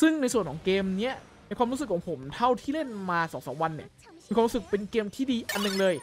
ซึ่งในส่วนของเกมเนี้ยในความรู้สึกของผมเท่าที่เล่นมา2-3วันเนี่ยมีความรู้สึกเป็นเกมที่ดีอันนึงเลย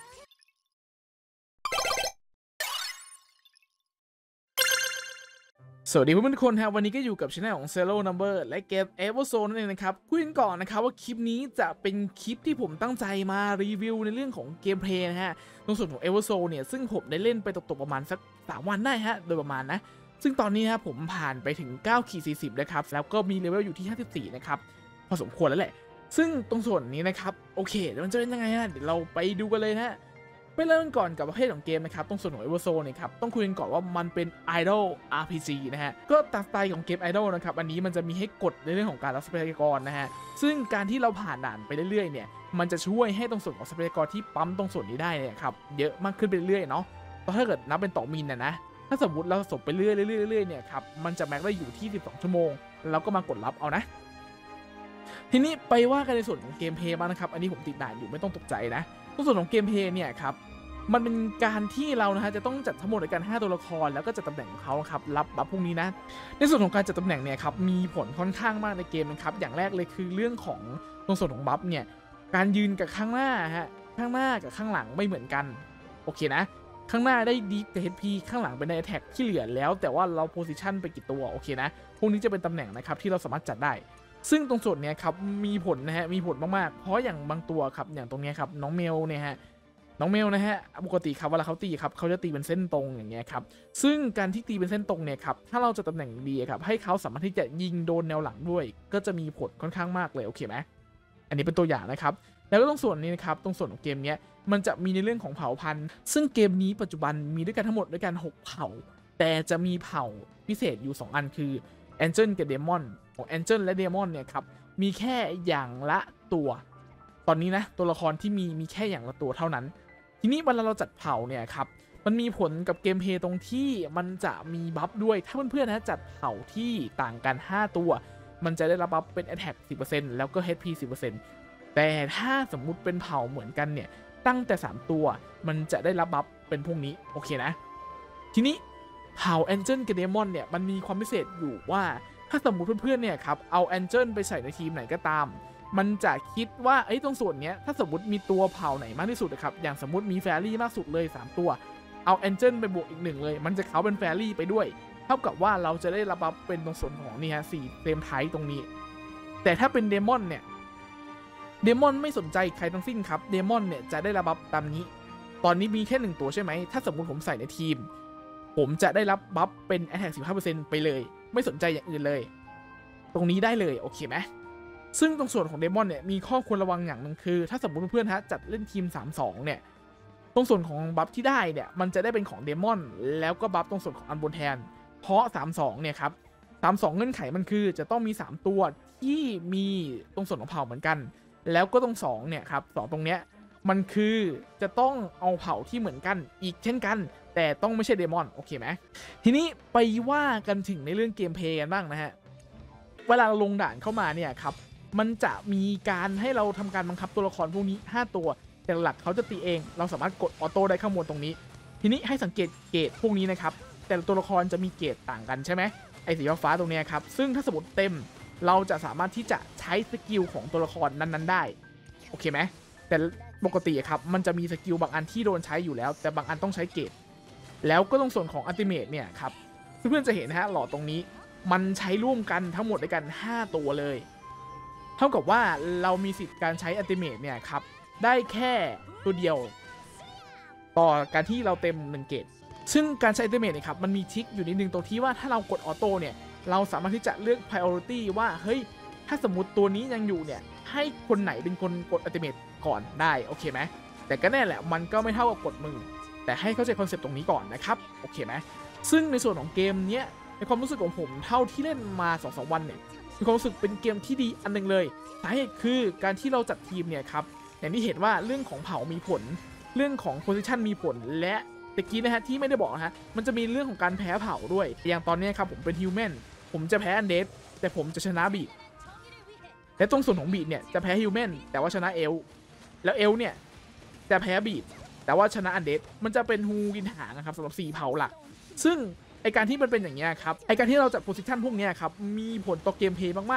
สวัสดีเพื่อนๆทุกคนครับวันนี้ก็อยู่กับช่องของ Zero Number และเกม Everzone นั่นเองนะครับคุยกันก่อนนะครับว่าคลิปนี้จะเป็นคลิปที่ผมตั้งใจมารีวิวในเรื่องของเกมเพลย์นะฮะตรงส่วนของ Everzone เนี่ยซึ่งผมได้เล่นไปตกๆประมาณสัก3วันได้ฮะโดยประมาณนะซึ่งตอนนี้ครับผมผ่านไปถึง9-40นะครับแล้วก็มีเลเวลอยู่ที่54นะครับพอสมควรแล้วแหละซึ่งตรงส่วนนี้นะครับโอเคมันจะเป็นยังไงฮะเดี๋ยวเราไปดูกันเลยนะไปเริ่มก่อนกับประเภทของเกมนะครับตรงส่วนของ Everzone เนี่ยครับต้องคุยกันก่อนว่ามันเป็น Idle RPG นะฮะก็ตามสไตล์ของเกม Idle นะครับอันนี้มันจะมีให้กดในเรื่องของการรับทรัพยากรนะฮะซึ่งการที่เราผ่านด่านไปเรื่อยๆเนี่ยมันจะช่วยให้ตรงส่วนของทรัพยากรที่ปั๊มตรงส่วนนี้ได้เนี่ยครับเยอะมากขึ้นไปเรื่อยๆเนาะถ้าเกิดนับเป็นต่อมิลนะถ้าสมมติเราสะสมไปเรื่อยๆเนี่ยครับมันจะแม็กได้อยู่ที่12ชั่วโมงแล้วก็มากดรับเอานะทีนี้ไปว่ากันในส่วนของเกมเพลย์บ้างนะครับอันนี้ผมติดด่านอยู่ไม่ต้องตกใจนะตรงส่วนของเกมเพลย์เนี่ยครับมันเป็นการที่เรานะฮะจะต้องจัดทั้งหมดในการ5ตัวละครแล้วก็จัดตำแหน่งของเขาครับรับบัฟพวกนี้นะในส่วนของการจัดตำแหน่งเนี่ยครับมีผลค่อนข้างมากในเกมนะครับอย่างแรกเลยคือเรื่องของตรงส่วนของบัฟเนี่ยการยืนกับข้างหน้าฮะข้างหน้ากับข้างหลังไม่เหมือนกันโอเคนะข้างหน้าได้ดีกับ HP ข้างหลังเป็นในแท็กที่เหลือแล้วแต่ว่าเราโพซิชันไปกี่ตัวโอเคนะพวกนี้จะเป็นตำแหน่งนะครับที่เราสามารถจัดได้ซึ่งตรงส่วนนี้ครับมีผลนะฮะมีผลมากๆเพราะอย่างบางตัวครับอย่างตรงนี้ครับน้องเมลเนี่ยฮะน้องเมลนะฮะปกติครับเวลาเขาตีครับเขาจะตีเป็นเส้นตรงอย่างเงี้ยครับซึ่งการที่ตีเป็นเส้นตรงเนี่ยครับถ้าเราจะตำแหน่งดีครับให้เขาสามารถที่จะยิงโดนแนวหลังด้วยก็จะมีผลค่อนข้างมากเลยโอเคไหมอันนี้เป็นตัวอย่างนะครับแล้วก็ตรงส่วนนี้นะครับตรงส่วนของเกมนี้มันจะมีในเรื่องของเผ่าพันธุ์ซึ่งเกมนี้ปัจจุบันมีด้วยกันทั้งหมดด้วยกัน6เผ่าแต่จะมีเผ่าพิเศษอยู่2อันคือ Angel กับ Demon ของ Angel และ Demon เนี่ยครับมีแค่อย่างละตัวตอนนี้นะตัวละครที่มีแค่อย่างละตัวเท่านั้นทีนี้เวลาเราจัดเผ่าเนี่ยครับมันมีผลกับเกมเพลย์ตรงที่มันจะมีบัฟด้วยถ้าเพื่อนๆนะจัดเผ่าที่ต่างกัน5ตัวมันจะได้รับบัฟเป็น Attack 10% แล้วก็ HP 10%แต่ถ้าสมมุติเป็นเผ่าเหมือนกันเนี่ยตั้งแต่3ตัวมันจะได้รับบัฟเป็นพวกนี้โอเคนะทีนี้เผ่า Angel กับ Demon เนี่ยมันมีความพิเศษอยู่ว่าถ้าสมมุติเพื่อนๆเนี่ยครับเอา Angel ไปใส่ในทีมไหนก็ตามมันจะคิดว่าตรงส่วนนี้ถ้าสมมติมีตัวเผ่าไหนมากที่สุดนะครับอย่างสมมติมีแฟรี่มากสุดเลย3ตัวเอา Angel ไปบวกอีก1เลยมันจะเขาเป็นแฟรี่ไปด้วยเท่ากับว่าเราจะได้รับบัฟเป็นตรงส่วนของนี่ฮะ4เต็มไทตรงนี้แต่ถ้าเป็น Demon เนี่ยเดมอนไม่สนใจใครทั้งสิ้นครับเดมอนเนี่ยจะได้รับบัฟตามนี้ตอนนี้มีแค่1ตัวใช่ไหมถ้าสมมุติผมใส่ในทีมผมจะได้รับบัฟเป็น Attack 15% ไปเลยไม่สนใจอย่างอื่นเลยตรงนี้ได้เลยโอเคไหมซึ่งตรงส่วนของเดมอนเนี่ยมีข้อควรระวังอย่างหนึ่งคือถ้าสมมติเพื่อนๆฮะจัดเล่นทีม 3-2 เนี่ยตรงส่วนของบัฟที่ได้เนี่ยมันจะได้เป็นของเดมอนแล้วก็บัฟตรงส่วนของอันบนแทนเพราะ 3-2 เนี่ยครับ 3-2 เงื่อนไขมันคือจะต้องมี3ตัวที่มีตรงส่วนของเผ่าเหมือนกันแล้วก็ตรง2เนี่ยครับ2ตรงเนี้ยมันคือจะต้องเอาเผ่าที่เหมือนกันอีกเช่นกันแต่ต้องไม่ใช่เดมอนโอเคไหมทีนี้ไปว่ากันถึงในเรื่องเกมเพลย์กันบ้างนะฮะเวลาเราลงด่านเข้ามาเนี่ยครับมันจะมีการให้เราทำการบังคับตัวละครพวกนี้5ตัวแต่หลักเขาจะตีเองเราสามารถกดออโต้ได้ข้างบนตรงนี้ทีนี้ให้สังเกตเกรดพวกนี้นะครับแต่ละตัวละครจะมีเกรดต่างกันใช่ไหมไอ้สีฟ้าตรงนี้ครับซึ่งถ้าสมมติเต็มเราจะสามารถที่จะใช้สกิลของตัวละครนั้นๆได้โอเคไหมแต่ปกติครับมันจะมีสกิลบางอันที่โดนใช้อยู่แล้วแต่บางอันต้องใช้เกรดแล้วก็ตรงส่วนของอัลติเมทเนี่ยครับเพื่อนๆจะเห็นนะฮะหลอดตรงนี้มันใช้ร่วมกันทั้งหมดด้วยกัน5ตัวเลยเท่ากับว่าเรามีสิทธิ์การใช้อัลติเมทเนี่ยครับได้แค่ตัวเดียวต่อการที่เราเต็ม1เกรดซึ่งการใช้อัลติเมทเนี่ยครับมันมีทริคอยู่นิดนึงตรงที่ว่าถ้าเรากดออโต้เนี่ยเราสามารถที่จะเลือก priority ว่าเฮ้ยถ้าสมมติตัวนี้ยังอยู่เนี่ยให้คนไหนเป็นคนกดอัลติเมทก่อนได้โอเคไหมแต่ก็แน่แหละมันก็ไม่เท่ากับกดมือแต่ให้เข้าใจคอนเซปต์ตรงนี้ก่อนนะครับโอเคไหมซึ่งในส่วนของเกมเนี้ยในความรู้สึกของผมเท่าที่เล่นมา2-3วันเนี่ยมีความรู้สึกเป็นเกมที่ดีอันนึงเลยสาเหตุคือการที่เราจัดทีมเนี่ยครับอย่างที่เห็นว่าเรื่องของเผ่ามีผลเรื่องของโพซิชันมีผลและตะกี้นะฮะที่ไม่ได้บอกนะฮะมันจะมีเรื่องของการแพ้เผ่าด้วยอย่างตอนนี้ครับผมเป็นฮิวแมนผมจะแพ้อันเดสแต่ผมจะชนะบีดและตรงส่วนของบีดเนี่ยจะแพ้ฮิวแมนแต่ว่าชนะเอลแล้วเอลเนี่ยจะแพ้บีดแต่ว่าชนะอันเดสมันจะเป็นฮูกินหางนะครับสำหรับ4เผ่าหลักซึ่งไอการที่มันเป็นอย่างเงี้ยครับไอการที่เราจัดโพซิชันพวกเนี้ยครับมีผลต่อเกมเพลย์มากๆ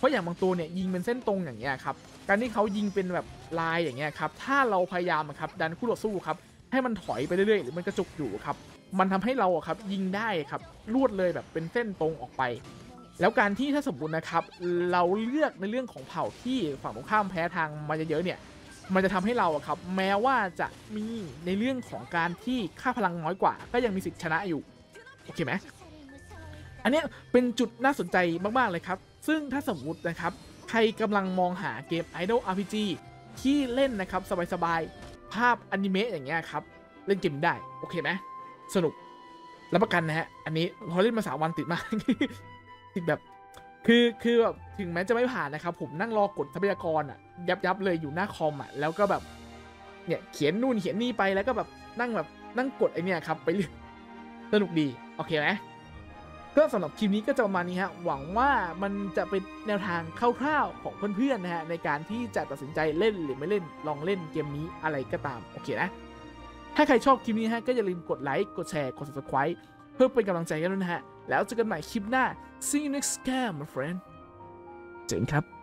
เพราะอย่างบางตัวเนี่ยยิงเป็นเส้นตรงอย่างเงี้ยครับการที่เขายิงเป็นแบบลายอย่างเงี้ยครับถ้าเราพยายามครับดันคู่ต่อสู้ครับให้มันถอยไปเรื่อยๆหรือมันกระจุกอยู่ครับมันทำให้เราครับยิงได้ครับลวดเลยแบบเป็นเส้นตรงออกไปแล้วการที่ถ้าสมมตินะครับเราเลือกในเรื่องของเผ่าที่ฝั่งตรงข้ามแพ้ทางมาเยอะๆเนี่ยมันจะทำให้เราครับแม้ว่าจะมีในเรื่องของการที่ค่าพลังน้อยกว่าก็ยังมีสิทธิ์ชนะอยู่โอเคไหมอันนี้เป็นจุดน่าสนใจมากๆเลยครับซึ่งถ้าสมมุตินะครับใครกำลังมองหาเกม Idol RPG ที่เล่นนะครับสบายๆภาพอนิเมะอย่างเงี้ยครับเล่นเกมได้โอเคไหมสนุกรับประกันนะฮะอันนี้พอเล่นมา3 วันติดมาก ติดแบบคือแบบถึงแม้จะไม่ผ่านนะครับผมนั่งรอกดทรัพยากรอ่ะยับเลยอยู่หน้าคอมอ่ะแล้วก็แบบเนี่ยเขียนนู่นเขียนนี่ไปแล้วก็แบบนั่งกดไอเนี่ยครับไปเรื่อยสนุกดีโอเคไหมก็สำหรับคลิปนี้ก็จะประมาณนี้ฮะหวังว่ามันจะเป็นแนวทางคร่าวๆของเพื่อนๆนะฮะในการที่จะตัดสินใจเล่นหรือไม่เล่นลองเล่นเกมนี้อะไรก็ตามโอเคนะถ้าใครชอบคลิปนี้ฮะก็อย่าลืมกดไลค์กดแชร์กด subscribe เพื่อเป็นกำลังใจกันด้วยนะฮะแล้วเจอกันใหม่คลิปหน้า See you next time my friend เจอกันครับ